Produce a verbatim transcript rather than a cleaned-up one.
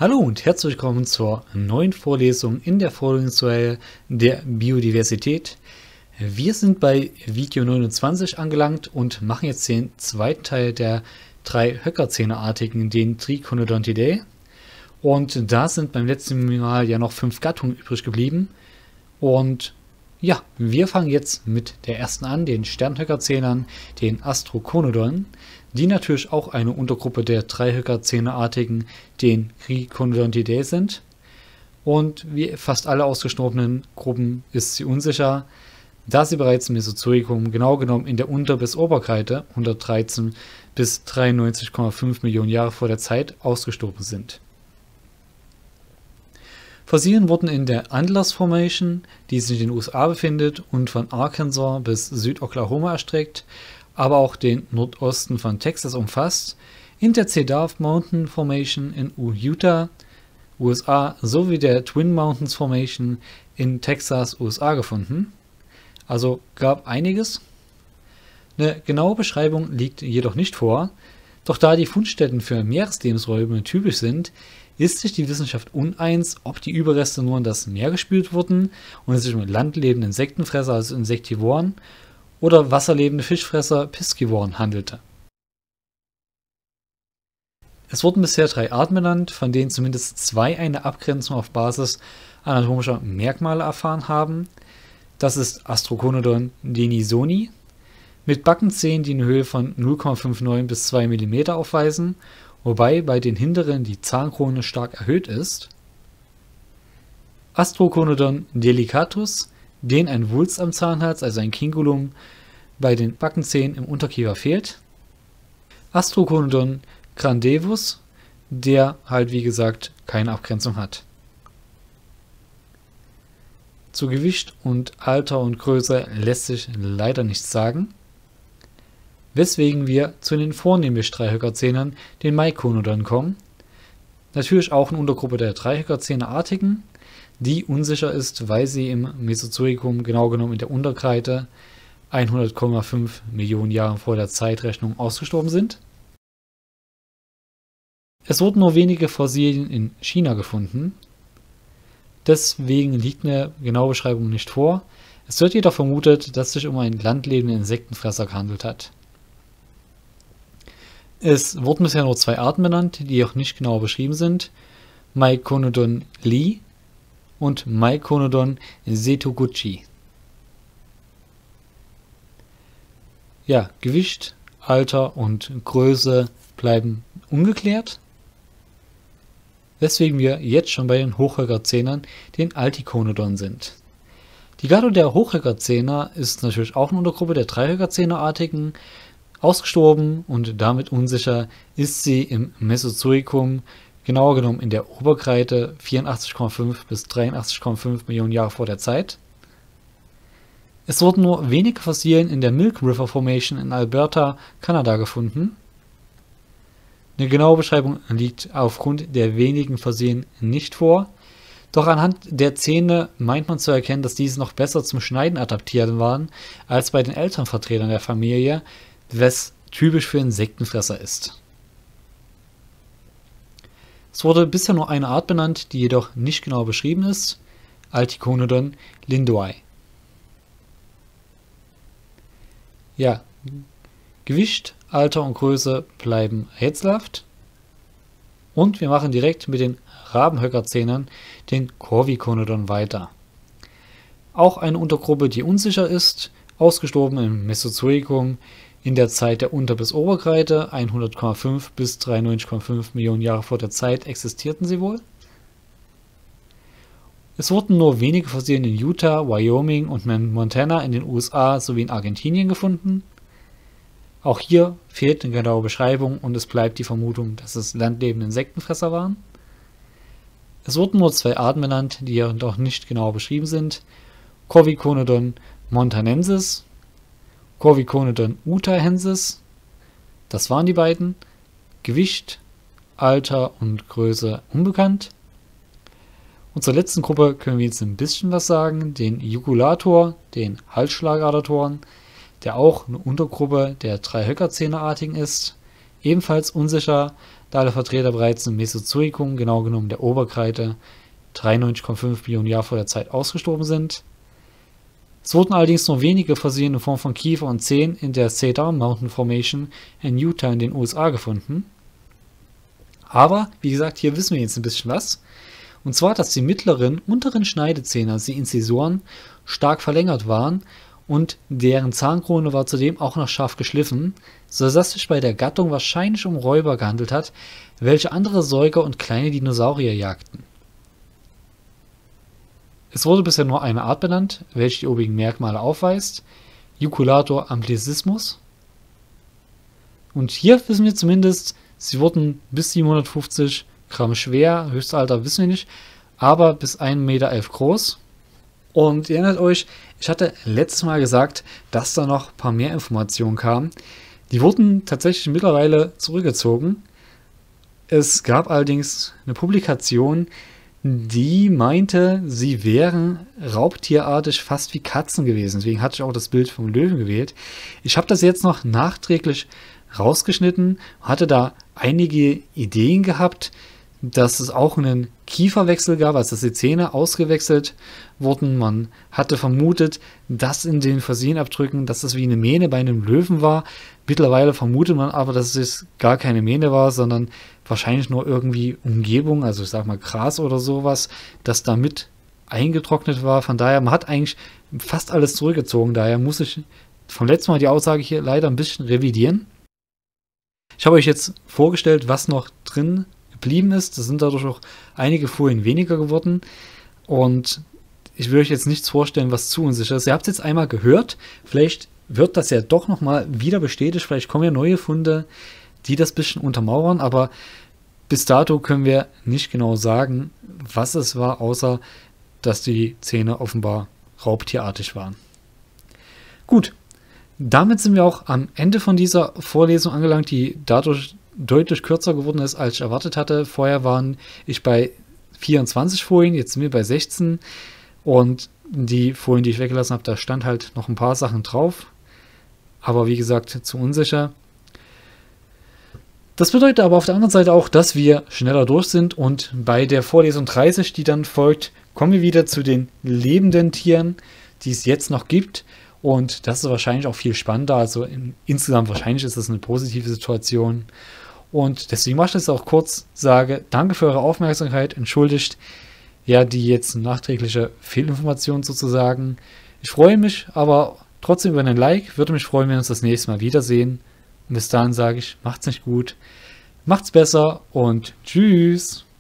Hallo und herzlich willkommen zur neuen Vorlesung in der Vorlesungsreihe der Biodiversität. Wir sind bei Video neunundzwanzig angelangt und machen jetzt den zweiten Teil der drei Höckerzähnerartigen, den Triconodontidae. Und da sind beim letzten Mal ja noch fünf Gattungen übrig geblieben. Und ja, wir fangen jetzt mit der ersten an, den Sternhöckerzähnern, den Astroconodon, die natürlich auch eine Untergruppe der drei Höckerzähnerartigen, den Triconodontidae sind. Und wie fast alle ausgestorbenen Gruppen ist sie unsicher, da sie bereits im Mesozoikum genau genommen in der Unter- bis Oberkreide hundertdreizehn bis dreiundneunzig Komma fünf Millionen Jahre vor der Zeit ausgestorben sind. Fossilien wurden in der Antlers Formation, die sich in den U S A befindet und von Arkansas bis Südoklahoma erstreckt, aber auch den Nordosten von Texas umfasst, in der Cedar Mountain Formation in Utah, U S A, sowie der Twin Mountains Formation in Texas, U S A gefunden. Also gab einiges. Eine genaue Beschreibung liegt jedoch nicht vor, doch da die Fundstätten für Meereslebensräume typisch sind, ist sich die Wissenschaft uneins, ob die Überreste nur in das Meer gespült wurden und es sich um landlebende Insektenfresser, also Insektivoren, oder wasserlebende Fischfresser, Piscivoren, handelte. Es wurden bisher drei Arten benannt, von denen zumindest zwei eine Abgrenzung auf Basis anatomischer Merkmale erfahren haben. Das ist Astroconodon denisoni, mit Backenzähnen, die eine Höhe von null Komma neunundfünfzig bis zwei Millimeter aufweisen, wobei bei den hinteren die Zahnkrone stark erhöht ist. Astroconodon delicatus, den ein Wulst am Zahnhals, also ein Cingulum, bei den Backenzähnen im Unterkiefer fehlt. Astroconodon grandevus, der halt wie gesagt keine Abgrenzung hat. Zu Gewicht und Alter und Größe lässt sich leider nichts sagen, weswegen wir zu den vornehmlich Dreihöckerzähnern, den Meikonodon, kommen. Natürlich auch eine Untergruppe der Dreihöckerzähnerartigen, die unsicher ist, weil sie im Mesozoikum, genau genommen in der Unterkreide, hundert Komma fünf Millionen Jahre vor der Zeitrechnung ausgestorben sind. Es wurden nur wenige Fossilien in China gefunden, deswegen liegt eine genaue Beschreibung nicht vor. Es wird jedoch vermutet, dass es sich um einen landlebenden Insektenfresser gehandelt hat. Es wurden bisher nur zwei Arten benannt, die auch nicht genau beschrieben sind: Meikonodon Lee und Meikonodon setoguchi. Ja, Gewicht, Alter und Größe bleiben ungeklärt, weswegen wir jetzt schon bei den Hochhöckerzähnern, den Alticonodon, sind. Die Gattung der Hochhöckerzähner ist natürlich auch eine Untergruppe der Dreihöckerzähnerartigen. Ausgestorben und damit unsicher ist sie im Mesozoikum, genauer genommen in der Oberkreide, vierundachtzig Komma fünf bis dreiundachtzig Komma fünf Millionen Jahre vor der Zeit. Es wurden nur wenige Fossilien in der Milk River Formation in Alberta, Kanada gefunden. Eine genaue Beschreibung liegt aufgrund der wenigen Fossilien nicht vor, doch anhand der Zähne meint man zu erkennen, dass diese noch besser zum Schneiden adaptiert waren als bei den älteren Vertretern der Familie, was typisch für Insektenfresser ist. Es wurde bisher nur eine Art benannt, die jedoch nicht genau beschrieben ist: Alticonodon lindoi. Ja, Gewicht, Alter und Größe bleiben rätselhaft. Und wir machen direkt mit den Rabenhöckerzähnern, den Corviconodon, weiter. Auch eine Untergruppe, die unsicher ist, ausgestorben im Mesozoikum in der Zeit der Unter- bis Oberkreide, hundert Komma fünf bis dreiundneunzig Komma fünf Millionen Jahre vor der Zeit existierten sie wohl. Es wurden nur wenige Fossilien in Utah, Wyoming und Montana in den U S A sowie in Argentinien gefunden. Auch hier fehlt eine genaue Beschreibung und es bleibt die Vermutung, dass es landlebende Insektenfresser waren. Es wurden nur zwei Arten benannt, die jedoch nicht genau beschrieben sind: Corviconodon montanensis, Corviconodon utahensis. Das waren die beiden. Gewicht, Alter und Größe unbekannt. Und zur letzten Gruppe können wir jetzt ein bisschen was sagen: den Jugulator, den Halsschlagadaptoren, der auch eine Untergruppe der Dreihöckerzähnerartigen ist, ebenfalls unsicher, da alle Vertreter bereits im Mesozoikum, genau genommen der Oberkreide, dreiundneunzig Komma fünf Millionen Jahre vor der Zeit ausgestorben sind. Es wurden allerdings nur wenige Fossilien in Form von Kiefer und Zehen in der Cedar Mountain Formation in Utah in den U S A gefunden. Aber, wie gesagt, hier wissen wir jetzt ein bisschen was. Und zwar, dass die mittleren, unteren Schneidezähne, also die Inzisoren, stark verlängert waren und deren Zahnkrone war zudem auch noch scharf geschliffen, sodass es sich bei der Gattung wahrscheinlich um Räuber gehandelt hat, welche andere Säuger und kleine Dinosaurier jagten. Es wurde bisher nur eine Art benannt, welche die obigen Merkmale aufweist, Euculator amblesissimus. Und hier wissen wir zumindest, sie wurden bis siebenhundertfünfzig Gramm schwer, Höchstalter wissen wir nicht, aber bis ein Meter elf groß. Und ihr erinnert euch, ich hatte letztes Mal gesagt, dass da noch ein paar mehr Informationen kamen. Die wurden tatsächlich mittlerweile zurückgezogen. Es gab allerdings eine Publikation, die meinte, sie wären raubtierartig fast wie Katzen gewesen. Deswegen hatte ich auch das Bild vom Löwen gewählt. Ich habe das jetzt noch nachträglich rausgeschnitten, hatte da einige Ideen gehabt, dass es auch einen Kieferwechsel gab, also dass die Zähne ausgewechselt wurden. Man hatte vermutet, dass in den Fossilienabdrücken, dass das wie eine Mähne bei einem Löwen war. Mittlerweile vermutet man aber, dass es gar keine Mähne war, sondern wahrscheinlich nur irgendwie Umgebung, also ich sag mal Gras oder sowas, das damit eingetrocknet war. Von daher, man hat eigentlich fast alles zurückgezogen. Daher muss ich vom letzten Mal die Aussage hier leider ein bisschen revidieren. Ich habe euch jetzt vorgestellt, was noch drin geblieben ist. Das sind dadurch auch einige Folien weniger geworden. Und ich will euch jetzt nichts vorstellen, was zu unsicher ist. Ihr habt es jetzt einmal gehört. Vielleicht wird das ja doch nochmal wieder bestätigt. Vielleicht kommen ja neue Funde, die das ein bisschen untermauern. Aber bis dato können wir nicht genau sagen, was es war, außer dass die Zähne offenbar raubtierartig waren. Gut. Damit sind wir auch am Ende von dieser Vorlesung angelangt, die dadurch deutlich kürzer geworden ist, als ich erwartet hatte. Vorher waren ich bei vierundzwanzig Folien, jetzt sind wir bei sechzehn. Und die Folien, die ich weggelassen habe, da stand halt noch ein paar Sachen drauf. Aber wie gesagt, zu unsicher. Das bedeutet aber auf der anderen Seite auch, dass wir schneller durch sind. Und bei der Vorlesung dreißig, die dann folgt, kommen wir wieder zu den lebenden Tieren, die es jetzt noch gibt. Und das ist wahrscheinlich auch viel spannender. Also in, insgesamt wahrscheinlich ist das eine positive Situation. Und deswegen mache ich das auch kurz, sage danke für eure Aufmerksamkeit, entschuldigt ja die jetzt nachträgliche Fehlinformation sozusagen. Ich freue mich aber trotzdem über einen Like, würde mich freuen, wenn wir uns das nächste Mal wiedersehen. Und bis dahin sage ich, macht's nicht gut, macht's besser und tschüss.